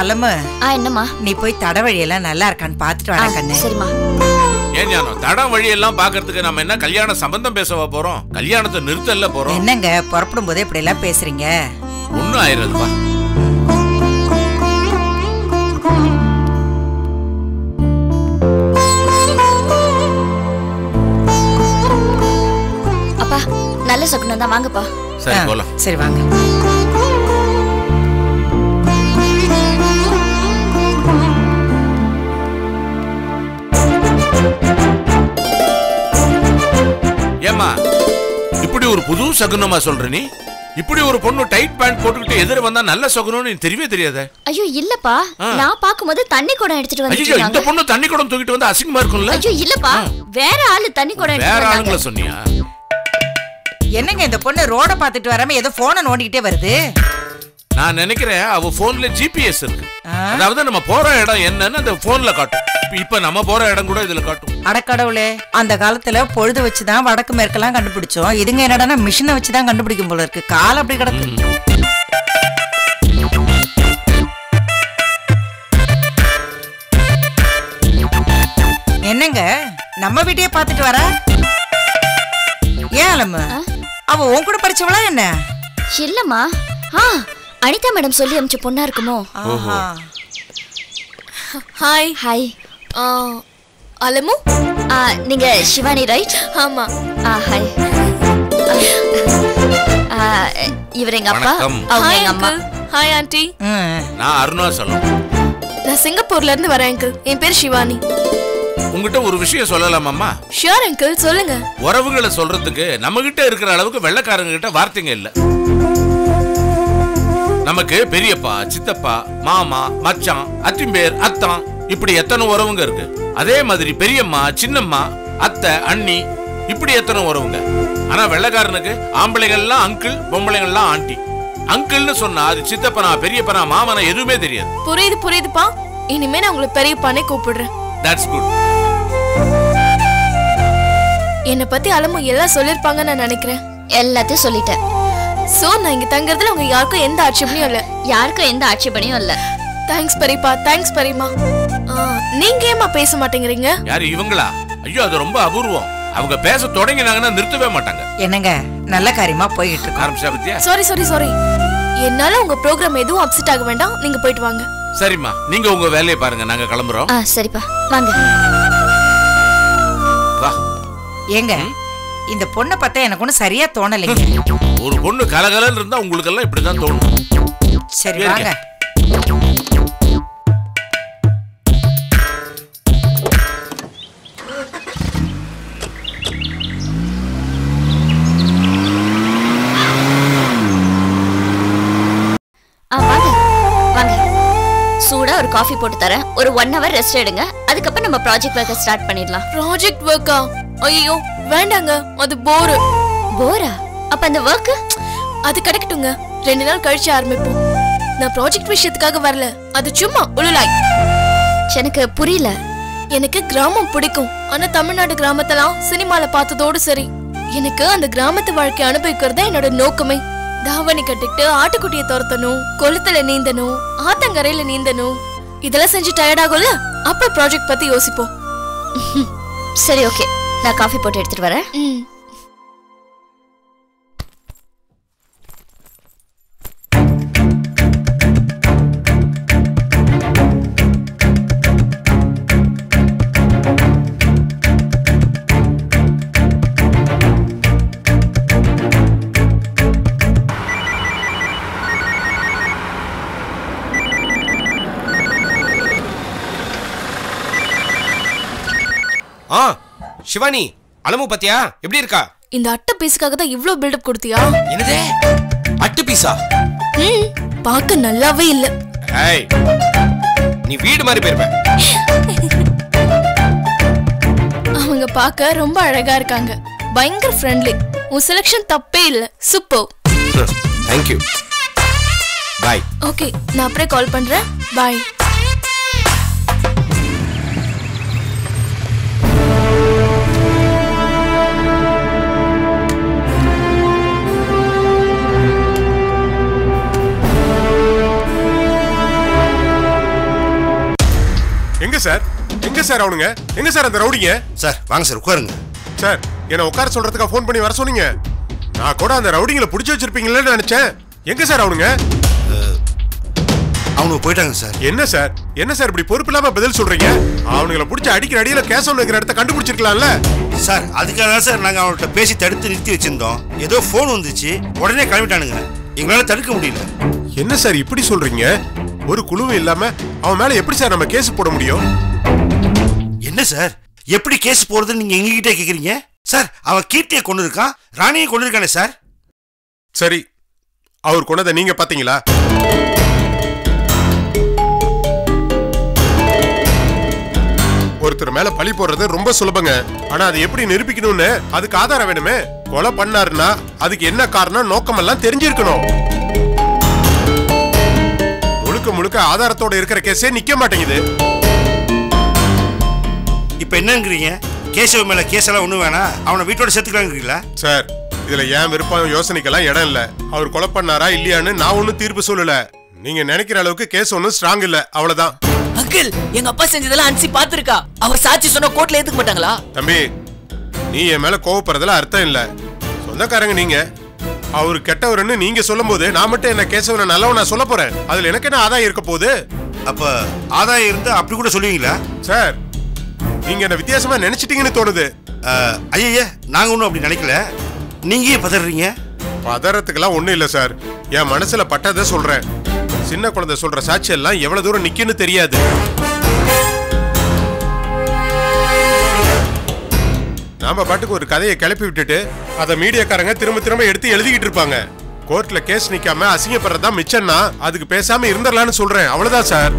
அலமு என்னம்மா நீ போய் தட வழியெல்லாம் நல்லா இருக்கான்னு பாத்துட்டு வாடா கண்ணு. சரிம்மா. ஏன் ஞானம் தடம் வழி எல்லாம் பாக்குறதுக்கு நம்ம என்ன கல்யாண சம்பந்தம் பேசவா போறோம்? கல்யாணத்தை நிறுத்தல போறோம். என்னங்க புறப்படும் போதே இப்படி எல்லாம் பேசுறீங்க? ஒண்ணும் ஆயிரதுப்பா. அப்பா நல்ல சகுனம் தான், வாங்கப்பா. சரி போலாம். சரி வாங்க. ஏமா இப்படி ஒரு புது சகுனமா சொல்ற நீ? இப்படி ஒரு பொண்ணு டைட் பேண்ட் போட்டுக்கிட்டு எதிர வந்தா நல்ல சகுனம்னு தெரியவே தெரியாதே. ஐயோ இல்லப்பா, நான் பாக்கும்போது தண்ணி குடம் எடுத்துட்டு வந்துட்டாங்க. இந்த பொண்ணு தண்ணி குடம் தூக்கிட்டு வந்து அசிங்கமா இருக்கும்ல? ஐயோ இல்லப்பா, வேற ஆளு தண்ணி குடம் எடுத்துட்டு வேற வந்தாங்க. ஆளுங்கள சொன்னியா? என்னங்க இந்த பொண்ணு ரோட பாத்துட்டு வராம ஏதோ போனை நோண்டிக்கிட்டே வருது. நான் நினைக்கிறேன் அவ போன்ல ஜிபிஎஸ் இருக்கு. அதாவது நம்ம போற இடம் என்னன்னு அந்த போன்ல காட்டும். இப்ப நம்ம போற இடம் கூட இதுல காட்டும். அடக்கடவுளே, அந்த காலத்துல பொழுது வச்சுதான் வடக்கு மேற்கெல்லாம் கண்டுபிடிச்சோம். இதுங்க என்னடா மிஷினை வச்சுதான் கண்டுபிடிக்கும் போல இருக்கு. கால் அப்படி கிடக்கு. என்னங்க நம்ம வீட்டையே பாத்துட்டு வர? ஏன் அலமு, அவ உன் கூட படிச்சவளா என்ன? இல்லம்மா, அனிதா மேடம் சொல்லி அனுப்பிச்ச பொண்ணா இருக்குமோ? ஹாய். ஹாய். அலமு, நீங்க சிவானி ரைட்? ஆமா. ஹாய். இவர் எங்க அப்பா, அவங்க எங்க அம்மா. Hi aunty. நான் அருணா சொல்லும். நான் சிங்கப்பூர்ல இருந்து வரேன் அங்கிள். என் பேர் சிவானி. உங்ககிட்ட ஒரு விஷயம் சொல்லலாமாம்மா? ஷூர் அங்கிள், சொல்லுங்க. உறவுகளை சொல்றதுக்கு நம்ம கிட்ட இருக்கிற அளவுக்கு வெள்ளைக்காரங்க கிட்ட வார்த்தைங்க இல்ல. நமக்கு பெரியப்பா, சித்தப்பா, மாமா, மச்சான், அத்திம்பேர், அத்தான், இப்படி எத்தனை உறவுங்க இருக்கு. அதே மாதிரி பெரியம்மா, சின்னம்மா, அத்தை, அண்ணி, இப்படி எத்தனை உறவுங்க. ஆனா வெள்ளைக்காரனுக்கு ஆம்பளைகள்லாம் அங்கிள், பொம்பளைகள்லாம் ஆண்டி. அங்கிள்னு சொன்னா அது சித்தப்பனா, பெரியப்பனா, மாமனா எதுவுமே தெரியாது. புரியுது புரியுதுப்பா. இனிமே நான் உங்களை பெரியப்பானே கூப்பிடுறேன். That's good. என்னை பத்தி அலமு எல்லாம் சொல்லிருப்பாங்கன்னு நான் நினைக்கிறேன். எல்லாத்தையும் சொல்லிட்டேன். சோ நான் இங்க தங்கறதுல உங்க யாருக்கும் எந்த ஆட்சேபனையும் இல்ல. யாருக்கும் எந்த ஆட்சேபனையும் இல்ல. தேங்க்ஸ் பெரியப்பா, தேங்க்ஸ் பெரியம்மா. நீங்க ஏமா பேச மாட்டேங்கிறீங்க? யாரு இவங்களா? ஐயோ அது ரொம்ப அபூர்வம். அவங்க பேச தொடங்கினாங்கன்னா நிறுத்தவே மாட்டாங்க. என்னங்க நல்ல காரியமா போயிட்டு இருக்கு. ஆரம்பிச்சா பத்தியா? சாரி. என்னால உங்க ப்ரோகிராம் எதுவும் அப்செட் ஆக வேண்டாம். நீங்க போயிட்டு வாங்க. சரிம்மா, நீங்க உங்க வேலையை பாருங்க, நாங்க கிளம்புறோம். சரிப்பா, வாங்க. வா. ஏங்க இந்த பொண்ணை பார்த்தா எனக்கு ஒன்னும் சரியா தோணலைங்க. ஒரு பொண்ணு கலகலன்னு இருந்தா உங்களுக்கு எல்லாம் இப்படிதான் தோணும். சரி வாங்க. வாங்க. சூடா ஒரு காஃபி போட்டு தரேன். ஒரு 1 hour ரெஸ்ட் எடுங்க. அதுக்கப்புறம் நம்ம ப்ராஜெக்ட் வர்க்க ஸ்டார்ட் பண்ணிடலாம். ப்ராஜெக்ட் வர்க்கா? ஐயோ வேண்டாங்க, அது போர். போரா? அப்ப அந்த வர்க் அது கிடைக்கட்டுங்க. 2 நாள் கழிச்சு ஆரம்பிப்போம். நான் ப்ராஜெக்ட் விஷயத்துக்காக வரல. அது சும்மா உளுலாய். எனக்கு புரியல. எனக்கு கிராமம் பிடிக்கும். ஆனா தமிழ்நாடு கிராமத்தெல்லாம் சினிமால பார்த்ததோடு சரி. எனக்கு அந்த கிராமத்து வாழ்க்கை அனுபவிக்கிறது என்னோட நோக்கமே. தாவணி கட்டிட்டு ஆட்டுக்குட்டியை துரத்தணும், கொளுத்துல நீந்தணும், ஆத்தங்கரையில நீந்தணும். இதெல்லாம் செஞ்சு டயர்ட் ஆகும்ல, அப்ப ப்ராஜெக்ட் பத்தி யோசிப்போம். சரி ஓகே, நான் காஃபி போட்டு எடுத்துட்டு வரேன். சிவானி, அலமு பத்தியா எப்படி இருக்கா? இந்த அட்டை பீஸுக்காக தான் இவ்ளோ பில்டப் கொடுத்தியா? என்னதே அட்டை பீஸா? பார்க்க நல்லாவே இல்ல. ஏய், நீ வீடு மாதிரி போயிருப்ப. அவங்க பார்க்க ரொம்ப அழகா இருக்காங்க. பயங்கர ஃப்ரெண்ட்லி. உன் செலக்ஷன் தப்பே இல்ல. Super. Thank you. Bye. Okay, நான் அப்புறம் கால் பண்றேன். பை. சார் எங்க சார் அவனுங்க? எங்க சார் அந்த ரவுடிங்க? சார் வாங்க சார் உட்காருங்க. சார் என்ன உட்கார சொல்றதுக்கா ஃபோன் பண்ணி வர சொன்னீங்க? நான் கூட அந்த ரவுடிங்களை பிடிச்சி வச்சிருப்பீங்களேன்னு நினைச்சேன். எங்க சார் அவனுங்க? அவங்க போயிட்டாங்க சார். என்ன சார் இப்படி பொறுப்பு இல்லாம பதில் சொல்றீங்க? அவனுங்களை பிடிச்சி அடிக்கிற அடியில கேஸ் இருக்கிற இடத்த கண்டுபிடிச்சிருக்கலாம்ல சார். அதுக்காக தான் சார் நாங்க அவங்கள்ட்ட பேசி தடுத்து நிறுத்தி வச்சிருந்தோம். ஏதோ போன் வந்துச்சு, உடனே கிளம்பிட்டானுங்க. எங்களால தடுக்க முடியல. என்ன சார் இப்படி சொல்றீங்க? ஒரு குழுவும் இல்லாம அவன் மேல எப்படி சார் நம்ம கேஸ் போட முடியும்? என்ன சார் எப்படி கேஸ் போடுறதுன்னு நீங்க எங்ககிட்ட கேக்குறீங்க? சார் அவன் கீர்த்தியை கொண்டு இருக்கான், ராணியை கொண்டு இருக்கானே சார். சரி, அவர் கொண்டதை நீங்க பாத்தீங்களா? ஒருத்தர் மேல பழி போடுறது ரொம்ப சுலபங்க. ஆனா அது எப்படி நிரூபிக்கணும்னு அதுக்கு ஆதாரம் வேணுமே. கொலை பண்ணாருன்னா அதுக்கு என்ன காரணம், நோக்கம் எல்லாம் தெரிஞ்சிருக்கணும். முழுக்க முழுக்க ஆதாரத்தோட இருக்கிற கேஸே நிக்க மாட்டேங்குது. இப்ப என்னங்கிறீங்க? கேசவ மேல கேஸ் எல்லாம் ஒண்ணு வேணாம், அவனை வீட்டோட சேர்த்துக்கலாங்கிறீங்களா? சார் இதுல ஏன் விருப்பம் யோசனைக்கெல்லாம் இடம் இல்ல. அவர் கொலை பண்ணாரா இல்லையான்னு நான் ஒன்னும் தீர்ப்பு சொல்லல. நீங்க நினைக்கிற அளவுக்கு கேஸ் ஒன்னும் ஸ்ட்ராங் இல்ல, அவ்வளவுதான். அங்கிள், எங்க அப்பா செஞ்சதெல்லாம் அன்சி பாத்துருக்கா. அவர் சாட்சி சொன்னா கோர்ட்ல ஏத்துக்க மாட்டாங்களா? தம்பி, நீ என் மேல கோவப்படுறதுல அர்த்தம் இல்ல. சொந்தக்காரங்க நீங்க. அவரு கெட்டவர்னு நீங்க சொல்லும் போது நான் மட்டும் என்ன கேசவனை நல்லவனா சொல்ல போறேன். அதுல எனக்கு என்ன ஆதாயம் இருக்க போகுது? அப்ப ஆதாயம் இருந்து அப்படி கூட சொல்லுவீங்களா? சார் நீங்க என்ன வித்தியாசமா நினைச்சிட்டீங்கன்னு தோணுது. ஐயா, நாங்க ஒன்றும் அப்படி நினைக்கல. நீங்க ஏன் பதறீங்க? பதறதுக்கெல்லாம் ஒண்ணும் இல்ல சார். என் மனசுல பட்டதை சொல்றேன். சின்ன குழந்தை சொல்ற சாட்சி எல்லாம் எவ்வளவு தூரம் நிக்குன்னு தெரியாது. நாம பாட்டுக்கு ஒரு கதையை கிளப்பி விட்டுட்டு அதை மீடியாக்காரங்க திரும்ப திரும்ப எடுத்து எழுதிக்கிட்டு இருப்பாங்க. கோர்ட்ல கேஸ் நிக்காம அசிங்கப்படுறதா மிச்சம்னா அதுக்கு பேசாம இருந்துடலான்னு சொல்றேன், அவ்வளவுதான் சார்.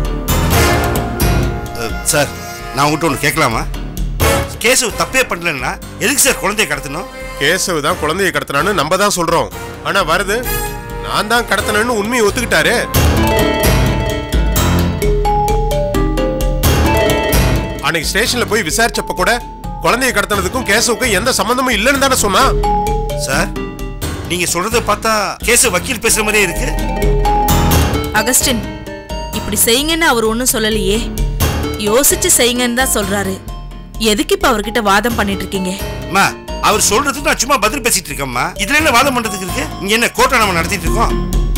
சார் நான் உங்கள்கிட்ட ஒன்று கேட்கலாமா? கேசவ் தப்பே பண்ணலன்னா எதுக்கு சார் குழந்தைய கடத்தணும்? கேசவ் தான் குழந்தைய கடத்தினான்னு நம்ம தான் சொல்றோம். ஆனா வருது நான் தான் கடத்தினேன்னு உண்மையை ஒத்துக்கிட்டாரு. அன்னைக்கு ஸ்டேஷன்ல போய் விசாரிச்சப்ப கூட குழந்தைய கடத்தினதுக்கும் கேசவுக்கும் எந்த சம்பந்தமும் இல்லைன்னு தானே சொன்னா. சார் நீங்க சொல்றத பார்த்தா கேசவ் வக்கீல் பேசுற மாதிரியே இருக்கு. அகஸ்டின், இப்படி செய்யுங்கன்னு அவர் ஒன்னும் சொல்லலையே, யோசிச்சு செய்யுங்கன்னு தான் சொல்றாரு. எதுக்கு இப்ப அவர்கிட்ட வாதம் பண்ணிட்டு இருக்கீங்க? அம்மா, அவர் சொல்றதுக்கு நான் சும்மா பதில் பேசிட்டு இருக்கேம்மா. இதுல என்ன வாதம் பண்றதுக்கு இருக்கு? இங்க என்ன கோர்ட்டை நம்ம நடத்திட்டு இருக்கோம்?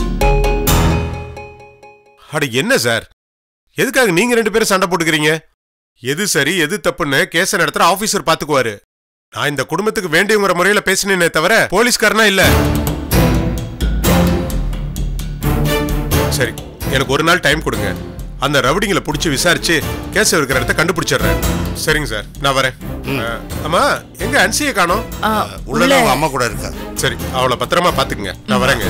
அட என்ன சார், எதுக்காக நீங்க ரெண்டு பேரும் சண்டை போட்டுக்கிறீங்க? எது சரி எது தப்புன்னு கேஸ நடத்துற ஆபீசர் பாத்துக்குவாரு. நான் இந்த குடும்பத்துக்கு வேண்டியங்கிற முறையில பேசினேனே தவிர போலீஸ்காரனா இல்ல. சரி, எனக்கு ஒரு நாள் டைம் கொடுங்க. அந்த ரவுடிங்களை புடிச்சு விசாரிச்சு கேஸ் இருக்கிற இடத்த கண்டுபிடிச்சிடுறேன். சரிங்க சார், நான் வரேன். அம்மா, எங்க அன்சியை காணோம்? உள்ள அம்மா கூட இருக்கா. சரி, அவளை பத்திரமா பாத்துக்குங்க. நான் வரேங்க.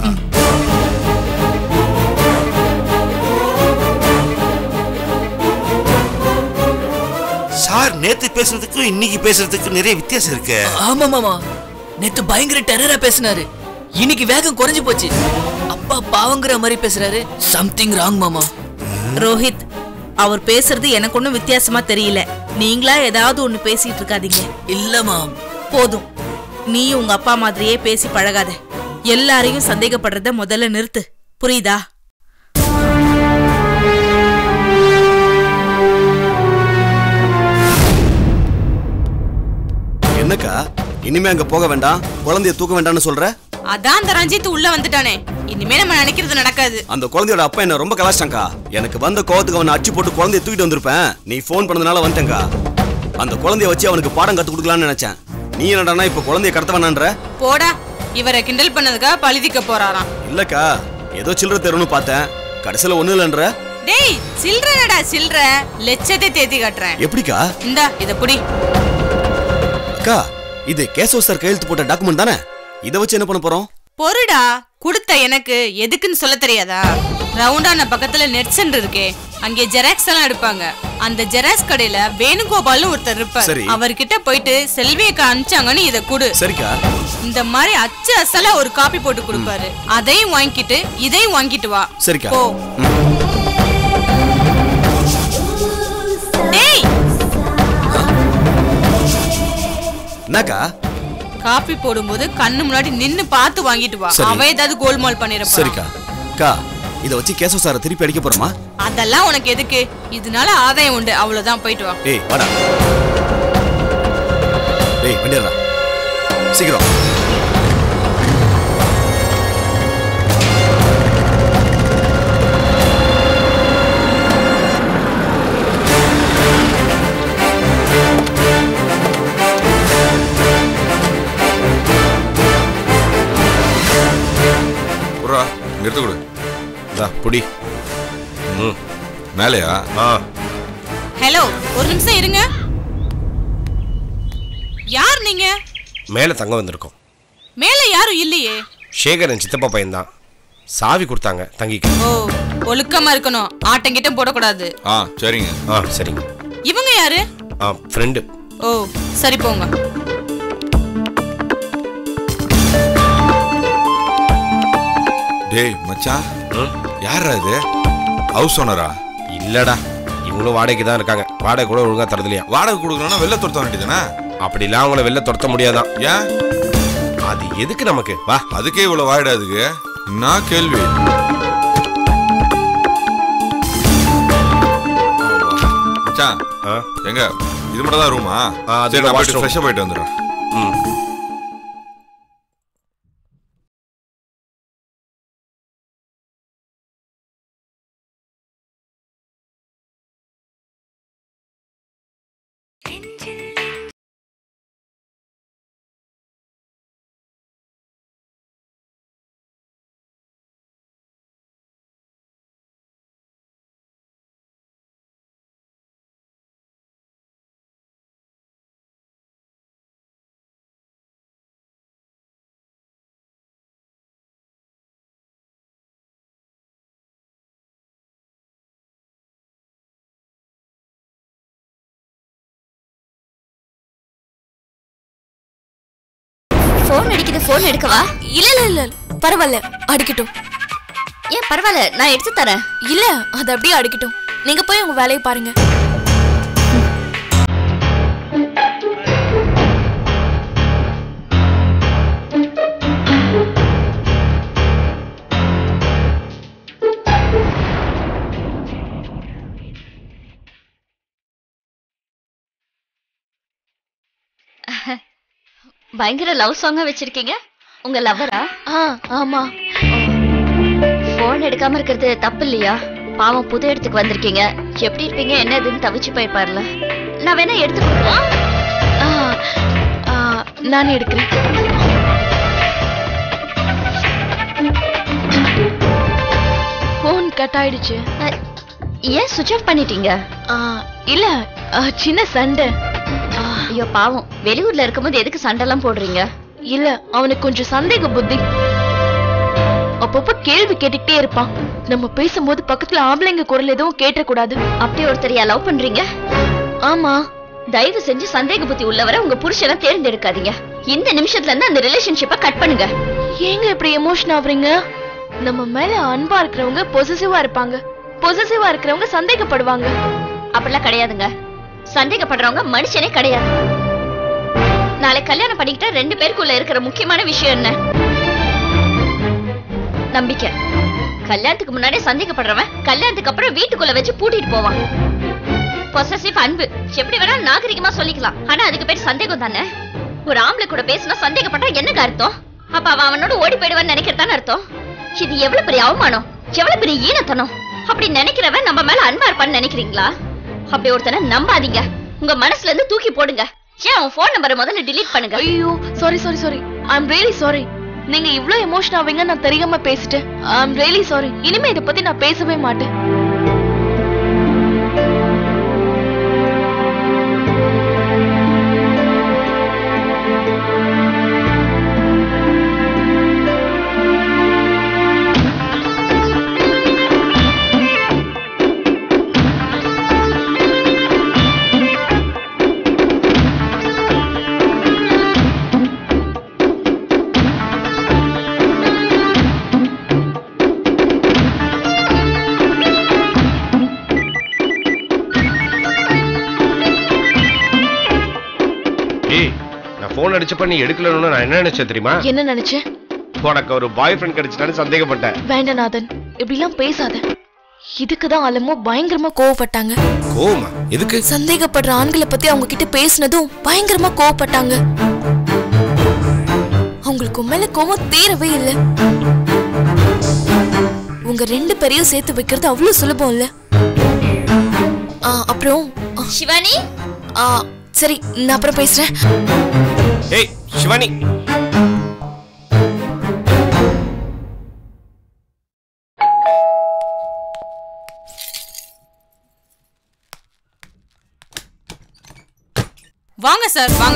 சார் நேத்து பேசுறதுக்கும் இன்னைக்கு பேசுறதுக்கு நிறைய வித்தியாசம் இருக்கு. ஆமா மாமா, நேத்து பயங்கர டெரரா பேசினாரு, இன்னைக்கு வேகம் குறைஞ்சு போச்சு. அப்பா பாவங்கிற மாதிரி பேசுறாரு. சம்திங் ராங் மாமா. ரோஹித், அவர் பேசுறது எனக்கு ஒன்னும் வித்தியாசமா தெரியல. நீங்களா ஏதாவது ஒண்ணு பேசிட்டு இருக்காதீங்க. இல்லம்மா, போதும். நீ உங்க அப்பா மாதிரியே பேசி பழகாத. எல்லாரையும் சந்தேகப்படுறத முதல்ல நிறுத்து, புரியுதா? என்னக்கா, இனிமே அங்க போக வேண்டாம், குழந்தைய தூக்க வேண்டாம்னு சொல்ற? அதான் அந்த ரஞ்சித் உள்ள வந்துட்டானே, இனிமே நம்ம நினைக்கிறது நடக்காது. அந்த குழந்தையோட அப்பா என்ன ரொம்ப கலாச்சிட்டாங்கா. எனக்கு வந்த கோவத்துக்கு அவனை அடிச்சு போட்டு குழந்தைய தூக்கிட்டு வந்திருப்பேன். நீ போன் பண்ணதுனால வந்துட்டேங்கா. அந்த குழந்தைய வச்சு அவனுக்கு பாடம் கத்து கொடுக்கலாம்னு நினைச்சேன். நீ என்னடானா இப்ப குழந்தைய கடத்த வேணான்ற? போடா, இவரை கிண்டல் பண்ணதுக்கா பழிதிக்க போறாராம். இல்லக்கா, ஏதோ சில்லற தெருன்னு பார்த்தேன், கடைசியில ஒண்ணு இல்லன்ற. டேய், சில்றடா சில்ற, லட்சத்தை தேத்தி காட்டுறேன். எப்படிக்கா? இந்தா இத புடி. அக்கா, இது கேசவ சார் கையெழுத்து போட்ட டாக்குமெண்ட் தானே? இத வச்சு என்ன பண்ண போறோம்? பொருடா, குடுத்த எனக்கு எதுக்குன்னு சொல்ல தெரியாதா? ரவுண்டான பக்கத்துல நெட் சென்டர் இருக்கே, அங்கே ஜெராக்ஸ் எல்லாம் எடுப்பாங்க. அந்த ஜெராக்ஸ் கடையில வேணுகோபால்னு ஒருத்தர் இருப்பார். அவர்கிட்ட போயிட்டு செல்வியக்கா அனுப்பிச்சாங்கன்னு இத குடு. சரிக்கா. இந்த மாதிரி அச்சு அசலா ஒரு காப்பி போட்டு கொடுப்பாரு. அதையும் வாங்கிட்டு இதையும் வாங்கிட்டு வா. சரிக்கா. போ. டேய், என்னக்கா? காப்பி போடும்போது கண்ணு முன்னாடி நின்னு பார்த்து வாங்கிட்டு வா. அவ ஏதாவது கோல்மால் பண்ணிரப்பா. சரிக்கா. அக்கா, இத வச்சு கேசவ சாரை திருப்பி அடிக்க போறோமா? அதெல்லாம் உனக்கு எதுக்கு? இதனால ஆதாயம் உண்டு, அவ்வளவுதான். போயிட்டு வா. ஏய் வாடா. ஏய் வண்டியறா. சீக்கிரம். புறா எடுத்து கொடு. இந்தா புடி. மேலையா? ஹலோ, ஒரு நிமிஷம் இருங்க. யார் நீங்க? மேல தங்க வந்திருக்கோம். மேல யாரும் இல்லையே. சேகரன் சித்தப்பா பையன் தான். சாவி கொடுத்தாங்க தங்கிக்க. ஓ, ஒழுக்கமா இருக்கணும், ஆட்டங்கிட்ட போடக்கூடாது. சரிங்க. சரிங்க. இவங்க யாரு? ஃப்ரெண்டு. ஓ சரி, போங்க. டேய் மச்சான், யாரா இது? ஹவுஸ் ஓனரா? இல்லடா, இவங்களும் வாடகைக்கு தான் இருக்காங்க. வாடகை கூட ஒழுங்கா தரதுலையா. வாடகை கொடுக்கணும்னா வெளில துரத்த வேண்டியதானே? அப்படிலாம் அவங்கள வெளில துரத்த முடியாதான். ஏன்? அது எதுக்கு நமக்கு? வா. அதுக்கே இவ்வளவு வாயிடா அதுக்கு? என்ன கேள்வி? மச்சான் எங்க இது மட்டும் தான் ரூமா? சரி, நான் போயிட்டு ஃப்ரெஷ்ஷா போயிட்டு வந்துடுறேன். போன் அடிக்குது, போன் எடுக்கவா? இல்ல இல்ல இல்ல பரவாயில்ல, அடிக்கட்டும். ஏன் பரவாயில்ல, நான் எடுத்து தரேன். இல்ல, அது அப்படியே அடிக்கட்டும். நீங்க போய் உங்க வேலையை பாருங்க. பயங்கர லவ் சாங்கா வச்சிருக்கீங்க. உங்க லவ்வரா? ஆமா. போன் எடுக்காம இருக்கிறது தப்பு இல்லையா? பாவம், புது இடத்துக்கு வந்திருக்கீங்க. எப்படி இருப்பீங்க என்னதுன்னு தவிச்சு போயிருப்பார்ல. நான் வேணா எடுத்து கொடுக்கலாம். நானே எடுக்கிறேன். போன் கட் ஆயிடுச்சு. ஏன் சுவிட்ச் ஆஃப் பண்ணிட்டீங்க? இல்ல, சின்ன சண்டை. ஐயோ பாவம், வெளியூர்ல இருக்கும்போது எதுக்கு சண்டைலாம் போடுறீங்க? இல்ல, அவனுக்கு கொஞ்சம் சந்தேக புத்தி. அப்பப்போ கேள்வி கேட்டுக்கிட்டே இருப்பான். நம்ம பேசும்போது பக்கத்துல ஆம்பளைங்க குரல் எதுவும் கேட்டக்கூடாது. அப்படி ஒருத்தரையா லவ் பண்றீங்க? ஆமா. தயவு செஞ்சு சந்தேக புத்தி உள்ளவரை உங்க புருஷனை தேர்ந்தெடுக்காதீங்க. இந்த நிமிஷத்துல இருந்து அந்த ரிலேஷன்ஷிப்பை கட் பண்ணுங்க. ஏங்க இப்படி எமோஷன் ஆவறீங்க? நம்ம மேல அன்பா இருக்கிறவங்க பொசசிவா இருப்பாங்க. பொசசிவா இருக்கிறவங்க சந்தேகப்படுவாங்க. அப்படிலாம் கிடையாதுங்க. சந்தேகப்படுறவங்க மனுஷனே கிடையாது. நாளை கல்யாணம் பண்ணிக்கிட்ட 2 பேருக்குள்ள இருக்கிற முக்கியமான விஷயம் என்ன? நம்பிக்கை. கல்யாணத்துக்கு முன்னாடி சந்தேகப்படுறவன் கல்யாணத்துக்கு அப்புறம் வீட்டுக்குள்ள வச்சு பூட்டிட்டு போவான். பொசசிவ் அன்பு எப்படி வேணா நாகரிகமா சொல்லிக்கலாம், ஆனா அதுக்கு பேர் சந்தேகம் தானே. ஒரு ஆம்பளை கூட பேசினா சந்தேகப்பட்டா என்னங்க அர்த்தம்? அப்ப அவனோட ஓடி போயிடுவான்னு நினைக்கிறதான அர்த்தம். இது எவ்வளவு பெரிய அவமானம், எவ்வளவு பெரிய ஈனத்தனம். அப்படி நினைக்கிறவன் நம்ம மேல அன்பா இருப்பான்னு நினைக்கிறீங்களா? அப்படி ஒருத்தனை நம்பாதீங்க. உங்க மனசுல இருந்து தூக்கி போடுங்க. ஏன் அவன் போன் நம்பரை முதல்ல டிலீட் பண்ணுங்க. ஐயோ sorry sorry sorry, I am really sorry. நீங்க இவ்ளோ எமோஷன் ஆவீங்க நான் தெரியாம பேசிட்டேன். I am really sorry. இனிமே இத பத்தி நான் பேசவே மாட்டேன். போன் அடிச்சப்ப நீ எடுக்கலன்னு நான் என்ன நினைச்சேன் தெரியுமா? என்ன நினைச்சேன்? உனக்கு ஒரு பாய் ஃப்ரெண்ட் கிடைச்சிட்டான்னு சந்தேகப்பட்டேன். வேண்டநாதன், இப்படி எல்லாம் பேசாத. இதுக்குதான் அலமோ பயங்கரமா கோவப்பட்டாங்க. கோவமா? எதுக்கு? சந்தேகப்படுற ஆண்களை பத்தி அவங்க கிட்ட பேசினதும் பயங்கரமா கோவப்பட்டாங்க. அவங்களுக்கு மேல கோவம் தீரவே இல்லை. உங்க 2 பேரையும் சேர்த்து வைக்கிறது அவ்வளவு சுலபம் இல்ல. அப்புறம் சிவானி, சரி நான் அப்புறம் பேசுறேன். ஏய் சிவானி, வாங்க சார் வாங்க.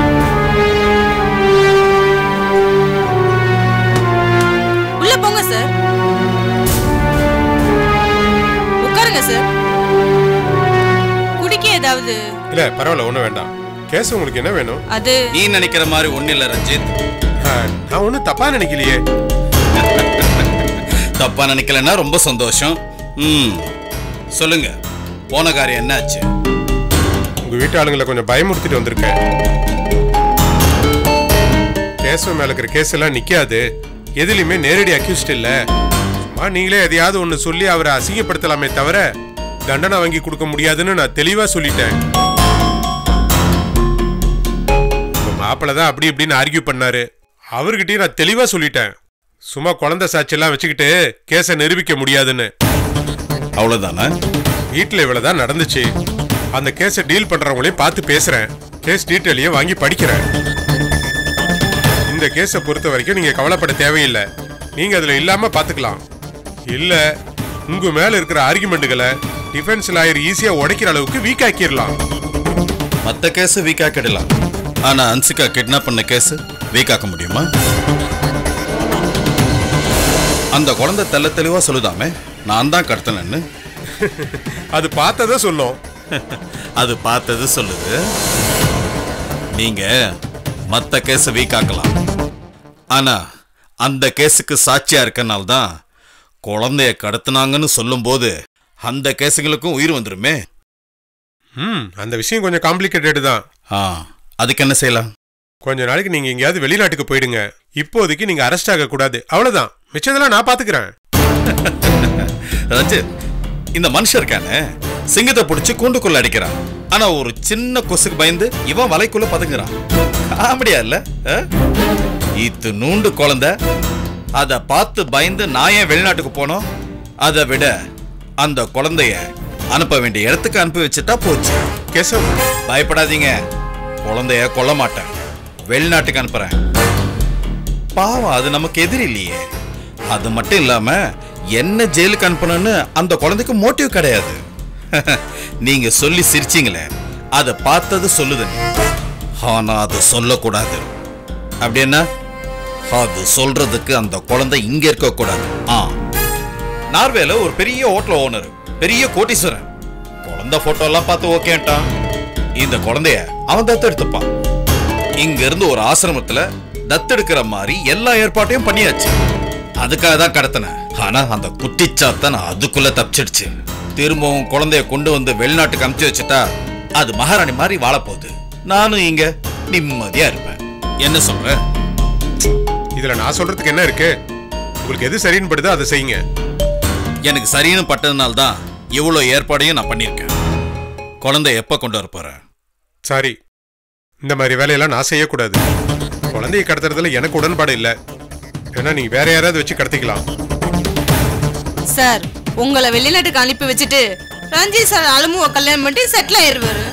உள்ள போங்க சார். உட்காருங்க சார். குடிக்க ஏதாவது? இல்ல பரவாயில்ல, ஒண்ணும் வேண்டாம். கேஸ் உங்களுக்கு என்ன வேணும்? அது நீ நினைக்கிற மாதிரி ஒண்ணு இல்ல ரஞ்சித். நான் ஒண்ணும் தப்பா நினைக்கலையே. தப்பா நினைக்கலன்னா ரொம்ப சந்தோஷம். சொல்லுங்க, போன காரியம் என்ன ஆச்சு? உங்க வீட்டு ஆளுங்களை கொஞ்சம் பயமுறுத்திட்டு வந்திருக்கேன். கேசவ மேல இருக்கிற கேஸ் எல்லாம் நிக்காது. எதுலயுமே நேரடி அக்யூஸ்ட் இல்ல. நீங்களே எதையாவது ஒண்ணு சொல்லி அவரை அசிங்கப்படுத்தலாமே தவிர தண்டனை வாங்கி கொடுக்க முடியாதுன்னு நான் தெளிவா சொல்லிட்டேன். மாப்பிள்ள தான் அப்படி இப்படின்னு ஆர்கியூ பண்ணாரு. அவர்கிட்டயும் நான் தெளிவா சொல்லிட்டேன், சும்மா குழந்தை சாட்சி எல்லாம் வச்சுக்கிட்டு கேஸை நிரூபிக்க முடியாதுன்னு. அவ்வளவுதானா? வீட்டுல இவ்வளவுதான் நடந்துச்சு. அந்த கேஸை டீல் பண்றவங்களையும் பார்த்து பேசுறேன். கேஸ் டீட்டெயிலையும் வாங்கி படிக்கிறேன். இந்த கேஸை பொறுத்த வரைக்கும் நீங்க கவலைப்பட தேவையில்லை. நீங்க அதுல இல்லாம பாத்துக்கலாம். இல்ல உங்க மேல இருக்கிற ஆர்குமெண்ட்டுகளை டிஃபென்ஸ் லாயர் ஈஸியா உடைக்கிற அளவுக்கு வீக் ஆக்கிடலாம். மத்த கேஸ் வீக் ஆக்கிடலாம், ஆனா அன்சிகா கிட்னாப் பண்ண கேஸ் வீக் ஆக்க முடியுமா? அந்த குழந்தை தெளிவா சொல்லுதாமே நான் தான் கடத்தினேன்னு. அது பார்த்ததை சொல்லும். அது பார்த்தது சொல்லுது. நீங்க மத்த கேஸ் வீக் ஆக்கலாம், ஆனா அந்த கேஸுக்கு சாட்சியா இருக்கனால தான் குழந்தைய கடத்தினாங்கன்னு சொல்லும் போது அந்த கேஸுங்களுக்கும் உயிர் வந்துருமே. அந்த விஷயம் கொஞ்சம் காம்ப்ளிகேட்டட் தான். அதுக்கு என்ன செய்யலாம்? கொஞ்ச நாளைக்கு நீங்க எங்கேயாவது வெளிநாட்டுக்கு போயிடுங்க. இப்போதைக்கு நீங்க அரெஸ்ட் ஆக கூடாது, அவ்வளவுதான். மிச்சதெல்லாம் நான் பாத்துக்கிறேன். ரஞ்சித், இந்த மனுஷன் இருக்கானே சிங்கத்தை பிடிச்சு கூண்டுக்குள்ள அடிக்கிறான், ஆனா ஒரு சின்ன கொசுக்கு பயந்து இவன் வலைக்குள்ள பதுங்குறான். காமெடியா இல்ல? இத்து நூண்டு குழந்தை அத பார்த்து பயந்து நான் ஏன் வெளிநாட்டுக்கு போனோம்? அதை விட அந்த குழந்தைய அனுப்ப வேண்டிய இடத்துக்கு அனுப்பி வச்சுட்டா போச்சு. கேசவ், பயப்படாதீங்க, குழந்தைய கொல்ல மாட்டேன், வெளிநாட்டுக்கு அனுப்புறேன். பாவம், அது நமக்கு எதிரி இல்லையே. அது மட்டும் இல்லாம என்ன ஜெயிலுக்கு அனுப்பணும்னு அந்த குழந்தைக்கு மோட்டிவ் கிடையாது. நீங்க சொல்லி சிரிச்சீங்களே, அதை பார்த்தது சொல்லுது, ஆனா அது சொல்லக்கூடாது. அப்படின்னா அது சொல்றதுக்கு அந்த குழந்தை இங்க இருக்க கூடாது. நார்வேல ஒரு பெரிய ஹோட்டல் ஓனர், பெரிய கோட்டீஸ்வரன், குழந்தை போட்டோ எல்லாம் பார்த்து ஓகேட்டான். இந்த குழந்தைய அவன் தத்தெடுத்துப்பான். இங்க இருந்து ஒரு ஆசிரமத்துல தத்தெடுக்கிற மாதிரி எல்லா ஏற்பாட்டையும் பண்ணியாச்சு. அதுக்காக தான் கடத்தின. ஆனா அந்த குட்டிச்சாத்தான் அதுக்குள்ள தப்பிச்சிடுச்சு. திரும்பவும் குழந்தைய கொண்டு வந்து வெளிநாட்டுக்கு அனுப்பிச்சு வச்சுட்டா அது மகாராணி மாதிரி வாழப்போகுது. நானும் இங்க நிம்மதியா இருப்பேன். என்ன சொல்ற? இதுல நான் சொல்றதுக்கு என்ன இருக்கு? உங்களுக்கு எது சரின்னு படுதோ அதை செய்யுங்க. எனக்கு சரின்னு பட்டதுனால தான் இவ்வளவு ஏற்பாடையும் நான் பண்ணிருக்கேன். குழந்தை எப்ப கொண்டு வர போற? சாரி, இந்த மாதிரி வேலையெல்லாம் நான் செய்யக்கூடாது. குழந்தையை கடத்துறதுல எனக்கு உடன்பாடு இல்லை. ஏன்னா நீங்க வேற யாராவது வச்சு கடத்திக்கலாம். சார், உங்களை வெளிநாட்டுக்கு அனுப்பி வச்சுட்டு ரஞ்சித் சார் அலமுவ கல்யாணம் பண்ணி செட்டில் ஆயிருவாரு.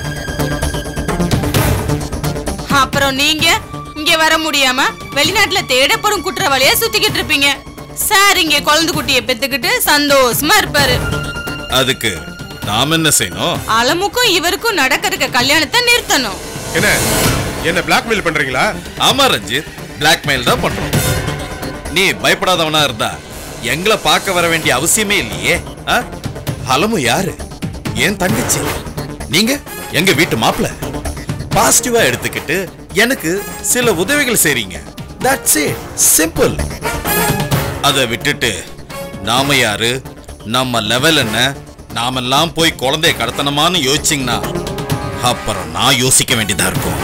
அப்புறம் நீங்க இங்க வர முடியாம வெளிநாட்டுல தேடப்படும் குற்றவாளியா சுத்திக்கிட்டு இருப்பீங்க. சார் இங்க குழந்தை குட்டியை பெத்துக்கிட்டு சந்தோஷமா இருப்பாரு. அதுக்கு நாம என்ன செய்யணும்? அலமுக்கும் இவருக்கும் நடக்க கல்யாணத்தை நிறுத்தணும். என்ன பிளாக்மெயில் பண்றீங்களா? ஆமா ரஞ்சித், பிளாக்மெயில் தான் பண்றோம். நீ பயப்படாதவனா இருந்தா எங்களை பார்க்க வர வேண்டிய அவசியமே இல்லையே. அலமு யாரு? என் தங்கச்சி. நீங்க எங்க வீட்டு மாப்பிள்ள. பாசிட்டிவா எடுத்துக்கிட்டு எனக்கு சில உதவிகள் செய்றீங்க. That's it. Simple. அதை விட்டுட்டு நாம யாரு, நம்ம லெவல் என்ன, நாமெல்லாம் போய் குழந்தைய கடத்தணுமான்னு யோசிச்சிங்கன்னா அப்புறம் நான் யோசிக்க வேண்டியதா இருக்கும்.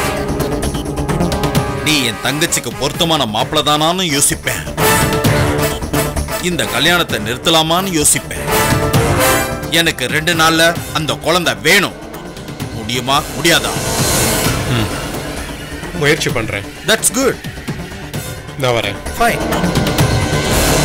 நீ என் தங்கச்சிக்கு பொருத்தமான மாப்பிள்ள தானான்னு யோசிப்பேன். இந்த கல்யாணத்தை நிறுத்தலாமான்னு யோசிப்பேன். எனக்கு 2 நாள்ல அந்த குழந்தை வேணும். முடியுமா முடியாதா? முயற்சி பண்றேன். That's good. நான் வரேன். ஃபைன்.